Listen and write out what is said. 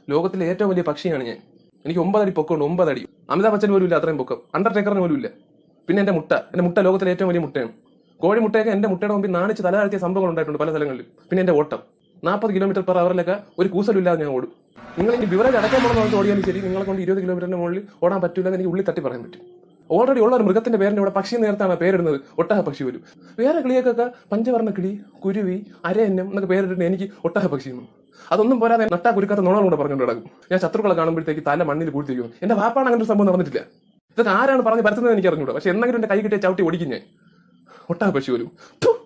ലോകത്തിലെ ഏറ്റവും വലിയ പക്ഷിയാണ് ഞാൻ. എനിക്ക് 9 അടി പൊക്കമുണ്ട്, 9 അടി. അമിതാഭ് ബച്ചൻ പോലും ഇല്ല അത്രയും പൊക്കം, അണ്ടർടേക്കറിന് പോലും ഇല്ല. പിന്നെ എന്റെ മുട്ട ലോകത്തിലെ ഏറ്റവും വലിയ മുട്ടയാണ്. കോഴി മുട്ടയൊക്കെ എന്റെ മുട്ടയുടെ മുമ്പിൽ നാണിച്ച് തല താഴ്ത്തിയ സംഭവങ്ങൾ ഉണ്ടായിട്ടുണ്ട് പല സ്ഥലങ്ങളിലും. പിന്നെ എന്റെ ഓട്ടം 40 km/h ഒരു കൂസലില്ലാതെ ഞാൻ ഓടും. നിങ്ങൾ എനിക്ക് ബിവറേജ് അടക്കാൻ പോകണമെന്ന് ഓടിയാലും ശരി, നിങ്ങളെ കൊണ്ട് 20 കിലോമീറ്ററിന് മുകളിൽ ഓടാൻ പറ്റില്ല എന്ന് എനിക്ക് ഉള്ളിൽ തട്ടി പറയാൻ പറ്റും. ഓൾറെഡി ഉള്ള ഒരു മൃഗത്തിന്റെ പേരിന് ഇവിടെ പക്ഷി നേരത്താണ് പേരിടുന്നത്, ഒട്ടക പക്ഷി പോലും. വേറെ കിളിയൊക്കെ പഞ്ചവർണ്ണ കിളി, കുരുവി, അരയന്നം എന്നൊക്കെ പേരിട്ടിട്ട് എനിക്ക് ഒട്ടക പക്ഷിയെന്നു. അതൊന്നും പോരാതെ നട്ടാ കുരുക്കാത്ത നുണകളൂടെ പറഞ്ഞുകൊണ്ട് നടക്കും. ഞാൻ ശത്രുക്കളെ കാണുമ്പോഴത്തേക്ക് തല മണ്ണിൽ പൂഴ്ത്തിരിക്കും. എന്റെ വാപ്പാണ് അങ്ങനെ ഒരു സംഭവം നടന്നിട്ടില്ല. ഇതൊക്കെ ആരാണ് പറഞ്ഞ് പരത്തുന്നത് എനിക്ക് അറിഞ്ഞൂടാ. പക്ഷെ എന്തെങ്കിലും എന്റെ കൈ കിട്ടിയ ചവിട്ടി ഓടിക്കും ഞാൻ. ഒട്ടക പക്ഷി പോലും.